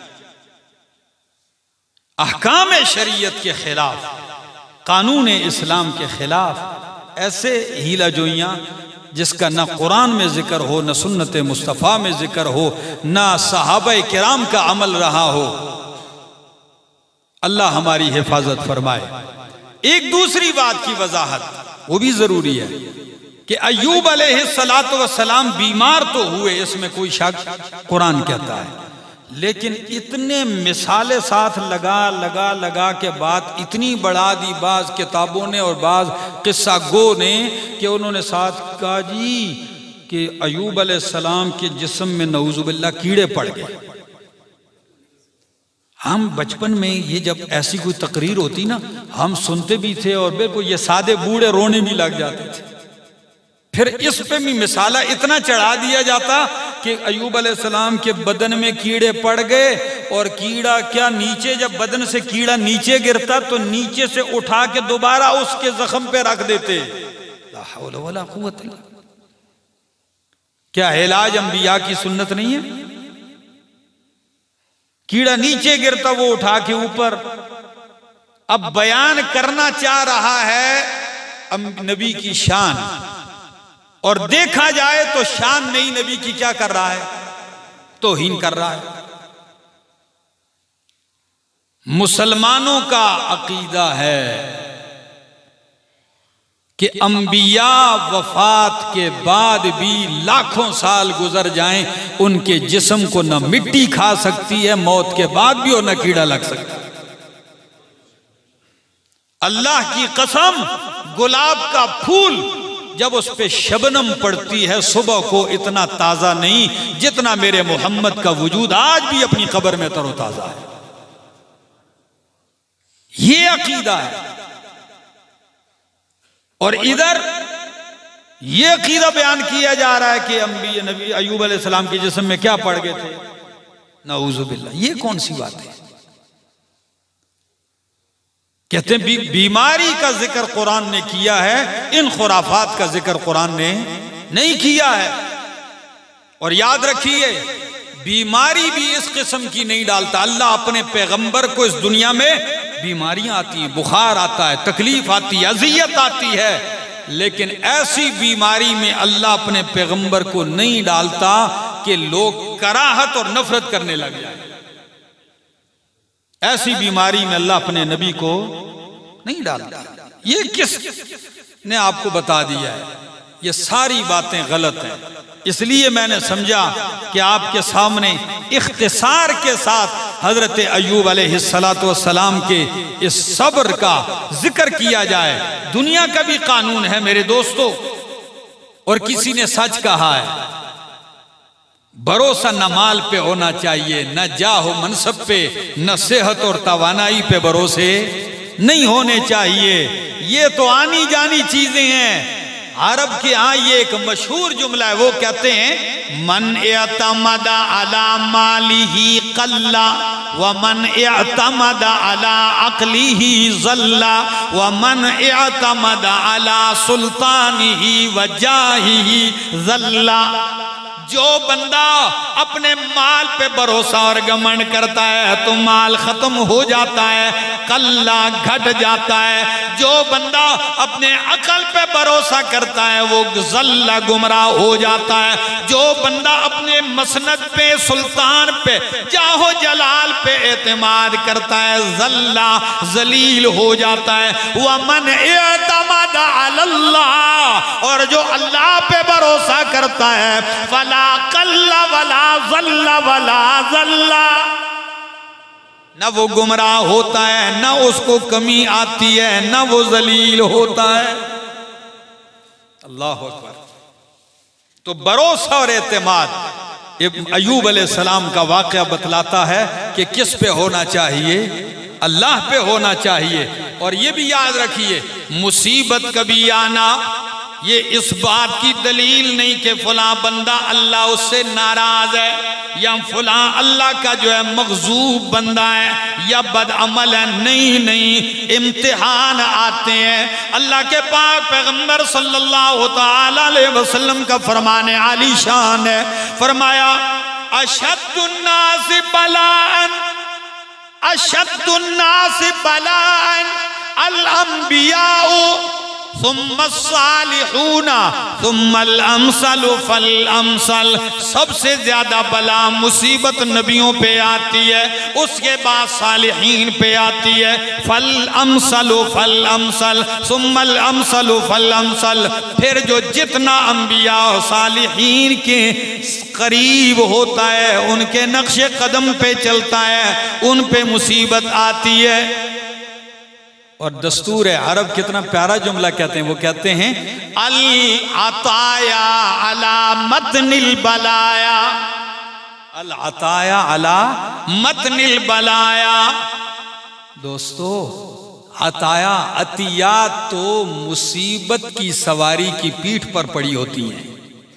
अहकाम शरीयत के खिलाफ, कानून इस्लाम के खिलाफ ऐसे हीला जोइयां जिसका ना कुरान में जिक्र हो, ना सुन्नत मुस्तफ़ा में जिक्र हो, ना सहाबा किराम का अमल रहा हो, अल्लाह हमारी हिफाजत फरमाए। एक दूसरी बात की वजाहत वो भी जरूरी है कि अय्यूब अलैहिस्सलातु वस्सलाम बीमार तो हुए, इसमें कोई शक, कुरान कहता है, लेकिन इतने मिसालें साथ लगा लगा लगा के बात इतनी बढ़ा दी बाज किताबों ने और बाज किस्सा गो ने कि उन्होंने साथ कहा जी कि अय्यूब अलैहिस्सलाम के जिस्म में नऊजुबिल्लाह कीड़े पड़ गए। हम बचपन में ये जब ऐसी कोई तकरीर होती ना, हम सुनते भी थे और बिल्कुल ये सादे बूढ़े रोने भी लग जाते थे। फिर इस पे भी मिसाला इतना चढ़ा दिया जाता कि अय्यूब अलैहिस्सलाम के बदन में कीड़े पड़ गए, और कीड़ा क्या नीचे, जब बदन से कीड़ा नीचे गिरता तो नीचे से उठा के दोबारा उसके जख्म पे रख देते। ला हौला वला कुव्वत इल्ला बिल्लाह। क्या इलाज अंबिया की सुन्नत नहीं है? कीड़ा नीचे गिरता वो उठा के ऊपर। अब बयान करना चाह रहा है नबी की शान, और देखा जाए तो शान नहीं नबी की क्या कर रहा है? तौहीन कर रहा है। मुसलमानों का अकीदा है कि अंबिया वफात के बाद भी लाखों साल गुजर जाएं, उनके जिस्म को न मिट्टी खा सकती है मौत के बाद भी, और न कीड़ा लग सकता। अल्लाह की कसम, गुलाब का फूल जब उस पे शबनम पड़ती है सुबह को, इतना ताजा नहीं जितना मेरे मोहम्मद का वजूद आज भी अपनी कब्र में तरोताजा है। ये अकीदा है। और इधर ये अकीदा बयान किया जा रहा है कि अंबिया नबी अय्यूब अलैहिस्सलाम के जिस्म में क्या पड़ गए थे, नऊजुबिल्लाह। ये कौन सी बात है? कहते हैं बीमारी का जिक्र कुरान ने किया है, इन खुराफात का जिक्र कुरान ने नहीं किया है। और याद रखिए, बीमारी भी इस किस्म की नहीं डालता अल्लाह अपने पैगंबर को। इस दुनिया में बीमारियां आती हैं, बुखार आता है, तकलीफ आती है, अजियत आती है, लेकिन ऐसी बीमारी में अल्लाह अपने पैगंबर को नहीं डालता कि लोग कराहत और नफरत करने लग जाए। ऐसी बीमारी में अल्लाह अपने नबी को नहीं डालता। ये किस ने आपको बता दिया है? ये सारी बातें गलत हैं। इसलिए मैंने समझा कि आपके सामने इख्तिसार के साथ हजरत अय्यूब अलैहिस्सलातु वस्सलाम के इस सब्र का जिक्र किया जाए। दुनिया का भी कानून है मेरे दोस्तों, और किसी ने सच कहा है, भरोसा न माल पे होना चाहिए, न जाहो मनसब पे, न सेहत और तवानाई पे भरोसे नहीं होने चाहिए। ये तो आनी जानी चीजें हैं। अरब के यहाँ ये एक मशहूर जुमला है, वो कहते हैं मन एतमदा अला मालिही कल्ला व मन एतमदा अला अक्लिही ज़ल्ला व मन एतमदा अला सुल्तानिही व जाहिही ज़ल्ला। जो बंदा अपने माल पे भरोसा और घमंड करता है तो माल खत्म हो जाता है, कल्ला घट जाता है। जो बंदा अपने अकल पे भरोसा करता है वो ज़ल्ला गुमराह हो जाता है। जो बंदा अपने मसनद पे, सुल्तान पे, जाहो जलाल पे एतमाद करता है ज़ल्ला जलील हो जाता है। वमन एतमद अलल्लाह, और जो अल्लाह पे भरोसा करता है फला कल्ला वला ज़ल्ला वला ज़ल्ला, न वो गुमराह होता है, न उसको कमी आती है, न वो जलील होता है। अल्लाह अकबर। तो भरोसा और एतमाद अय्यूब अलैहिस्सलाम का वाक़या बतलाता है कि किस पे होना चाहिए, अल्लाह पे होना चाहिए। और ये भी याद रखिए, मुसीबत कभी आना ये इस बात की दलील नहीं कि फलां बंदा अल्लाह उससे नाराज है या फलां अल्लाह का जो है मग़ज़ूब बंदा है या बदअमल है। नहीं नहीं, इम्तिहान आते हैं। अल्लाह के पाक पैगंबर सल्लल्लाहु तआला अलैहि वसल्लम का फरमान आली शान है, फरमाया अशद्दुन्नास बलाअन, अशद्दुन्नास बलाअन अल अंबियाउ सुम्मस सालिहूना सुम्मल अमसलु फल अमसल। सबसे ज्यादा बला मुसीबत नबियों पे आती है, उसके बाद सालिहीन पे आती है, फल अमसलु फल अमसल सुम्मल अमसलु फल अमसल। फिर जो जितना अंबिया और सालिहीन के करीब होता है, उनके नक्शे कदम पे चलता है, उन पे मुसीबत आती है। और दस्तूर है अरब, कितना प्यारा जुमला कहते हैं, वो कहते हैं अल अताया अला मतनिल बलाया, अल अताया अला मतनिल बलाया। दोस्तों, अताया अतियात तो मुसीबत की सवारी की पीठ पर पड़ी होती हैं।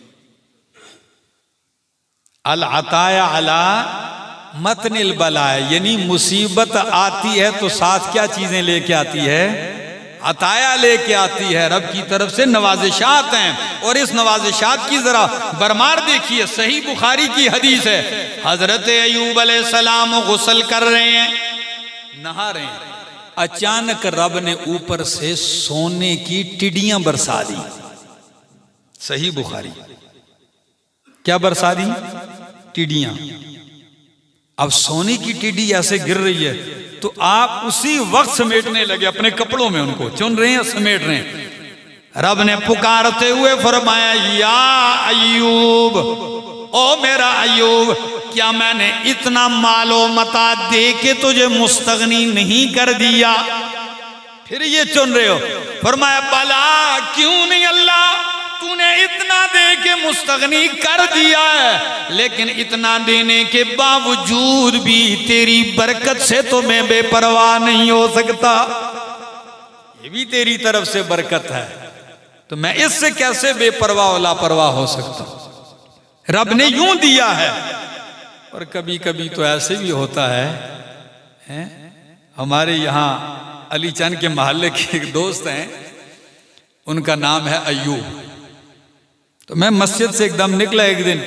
अल अताया अला मतनिल बलाया, यानी मुसीबत आती है तो साथ क्या चीजें लेके आती है, अताया लेके आती है। रब की तरफ से नवाजिशात हैं। और इस नवाजिशात की जरा बरमार देखिए। सही बुखारी की हदीस है, हजरत अय्यूब अलैहिस्सलाम गुस्ल कर रहे हैं, नहा रहे हैं, अचानक रब ने ऊपर से सोने की टिड्डियां बरसा दी। सही बुखारी, क्या बरसा दी? टिड्डियां। अब सोने की टिड्डी ऐसे गिर रही है तो आप उसी वक्त समेटने लगे, अपने कपड़ों में उनको चुन रहे हैं, समेट रहे हैं। रब ने पुकारते हुए फरमाया या अय्यूब, ओ मेरा अय्यूब, क्या मैंने इतना मालो मता दे के तुझे मुस्तगनी नहीं कर दिया? फिर ये चुन रहे हो। फरमाया बला, क्यों नहीं अल्लाह, तूने इतना दे के मुस्तगनी कर दिया है, लेकिन इतना देने के बावजूद भी तेरी बरकत से तो मैं बेपरवाह नहीं हो सकता। ये भी तेरी तरफ से बरकत है, तो मैं इससे कैसे बेपरवाह और लापरवाह हो सकता? रब ने यूं दिया है। और कभी कभी तो ऐसे भी होता है, हमारे यहाँ अली चंद के मोहल्ले के एक दोस्त हैं, उनका नाम है अय्यूब। तो मैं मस्जिद से एकदम निकला एक दिन,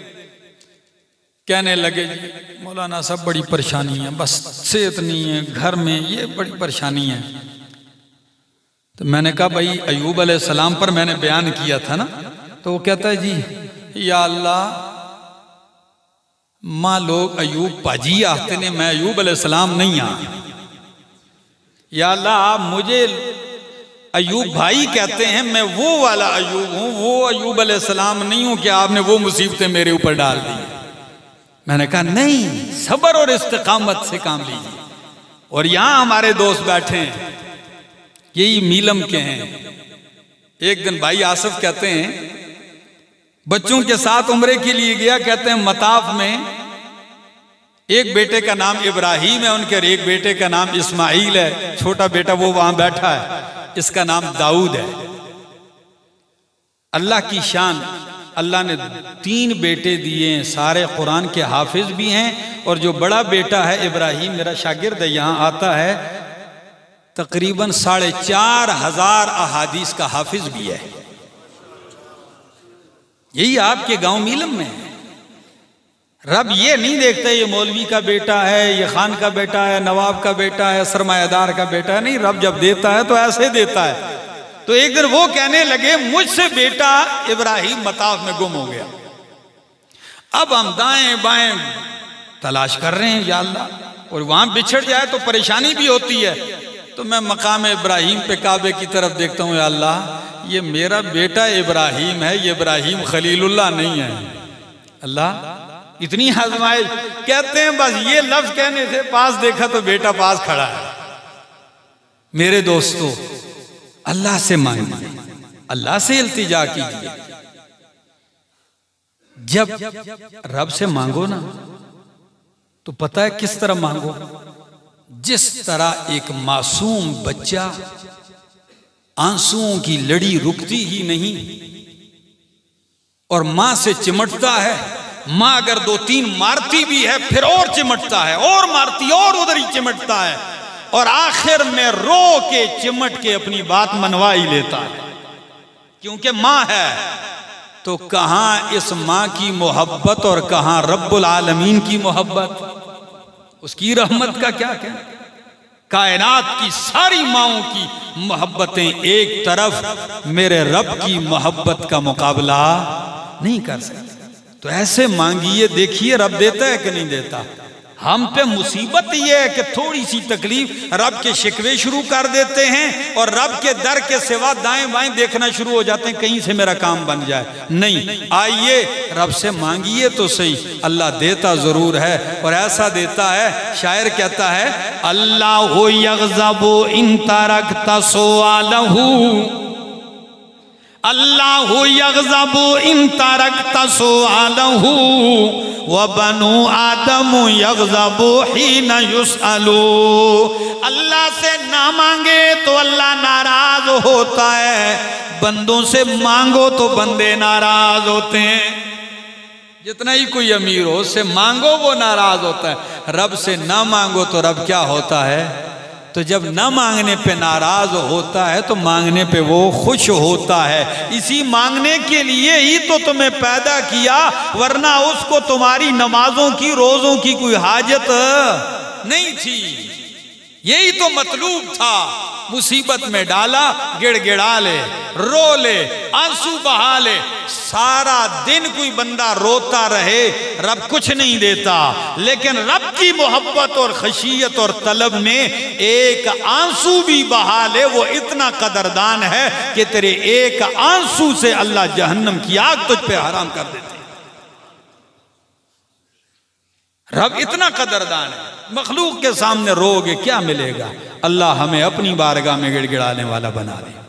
कहने लगे मौलाना साहब बड़ी परेशानी है, बस सेहत नहीं है, घर में ये बड़ी परेशानी है। तो मैंने कहा भाई अय्यूब अलैहिस्सलाम पर मैंने बयान किया था ना। तो वो कहता है जी या अल्लाह, माँ लोग अय्यूब पाजी आते ने, मैं अय्यूब अलैहिस्सलाम नहीं आ। या अल्लाह, मुझे अय्यूब भाई कहते हैं, मैं वो वाला अय्यूब हूं, वो अय्यूब अलैहिस्सलाम नहीं हूं कि आपने वो मुसीबतें मेरे ऊपर डाल दी। मैंने कहा नहीं, सब्र और इस्तिकामत से काम लीजिए। और यहां हमारे दोस्त बैठे हैं, यही मीलम के हैं। एक दिन भाई आसिफ कहते हैं बच्चों के साथ उम्रे के लिए गया, कहते हैं मताफ में एक बेटे का नाम इब्राहिम है उनके, और एक बेटे का नाम इस्माइल है। छोटा बेटा वो वहां बैठा है, इसका नाम दाऊद है। अल्लाह की शान, अल्लाह ने 3 बेटे दिए हैं, सारे कुरान के हाफिज भी हैं। और जो बड़ा बेटा है इब्राहिम, मेरा शागिर्द है, यहाँ आता है, तकरीबन 4,500 अहादीस का हाफिज भी है। यही आपके गांव मीलम में है। रब ये नहीं देखता ये मौलवी का बेटा है, ये खान का बेटा है, नवाब का बेटा है, सरमायादार का बेटा है। नहीं, रब जब देता है तो ऐसे देता है। तो एक दिन वो कहने लगे मुझसे बेटा इब्राहिम मताफ में गुम हो गया। अब हम दाएं बाएं तलाश कर रहे हैं या अल्लाह, और वहां बिछड़ जाए तो परेशानी भी होती है। तो मैं मकाम इब्राहिम पे काबे की तरफ देखता हूँ, या अल्लाह ये मेरा बेटा इब्राहिम है, ये इब्राहिम खलीलुल्लाह नहीं है। अल्लाह इतनी आजमाइश। कहते हैं बस ये लफ्ज कहने से पास देखा तो बेटा पास खड़ा है। मेरे दोस्तों, अल्लाह से मांगिए, अल्लाह से इल्तिजा कीजिए। जब रब से मांगो ना तो पता है किस तरह मांगो, जिस तरह एक मासूम बच्चा आंसुओं की लड़ी रुकती ही नहीं और मां से चिमटता है। मां अगर 2-3 मारती भी है फिर और चिमटता है, और मारती और उधर ही चिमटता है, और आखिर में रो के चिमट के अपनी बात मनवा ही लेता है, क्योंकि मां है। तो कहां इस मां की मोहब्बत और कहां रब्बुल आलमीन की मोहब्बत, उसकी रहमत का क्या कहना। कायनात की सारी माओं की मोहब्बतें एक तरफ, मेरे रब की मोहब्बत का मुकाबला नहीं कर सकते। तो ऐसे मांगिए, देखिए रब देता है कि नहीं देता। हम पे मुसीबत ये है कि थोड़ी सी तकलीफ रब के शिकवे शुरू कर देते हैं और रब के दर के सिवा दाएं बाएं देखना शुरू हो जाते हैं, कहीं से मेरा काम बन जाए। नहीं, आइए रब से मांगिए तो सही, अल्लाह देता जरूर है, और ऐसा देता है। शायर कहता है, अल्लाह यग़ज़बु इन तरकता सुआलहू, अल्लाह यग़ज़बु इन तरकता सुआलहू व बनु आदम यग़ज़बु हीना युसअलू। अल्लाह से ना मांगे तो अल्लाह नाराज होता है, बंदों से मांगो तो बंदे नाराज होते हैं। जितना ही कोई अमीर हो, उससे मांगो वो नाराज होता है। रब से ना मांगो तो रब क्या होता है, तो जब न मांगने पे नाराज होता है तो मांगने पे वो खुश होता है। इसी मांगने के लिए ही तो तुम्हें पैदा किया, वरना उसको तुम्हारी नमाजों की रोजों की कोई हाजत नहीं थी। यही तो मतलूब था। मुसीबत में डाला, गिड़गिड़ा ले, रो ले, आंसू बहा ले, सारा दिन कोई बंदा रोता रहे, रब कुछ नहीं देता। लेकिन रब की मोहब्बत और खशियत और तलब में एक आंसू भी बहा ले, वो इतना कदरदान है कि तेरे एक आंसू से अल्लाह जहन्नम की आग तुझ पे हराम कर देते। रब इतना कदरदान है। मखलूक के सामने रोगे क्या मिलेगा। अल्लाह हमें अपनी बारगाह में गिड़गिड़ाने वाला बना दे।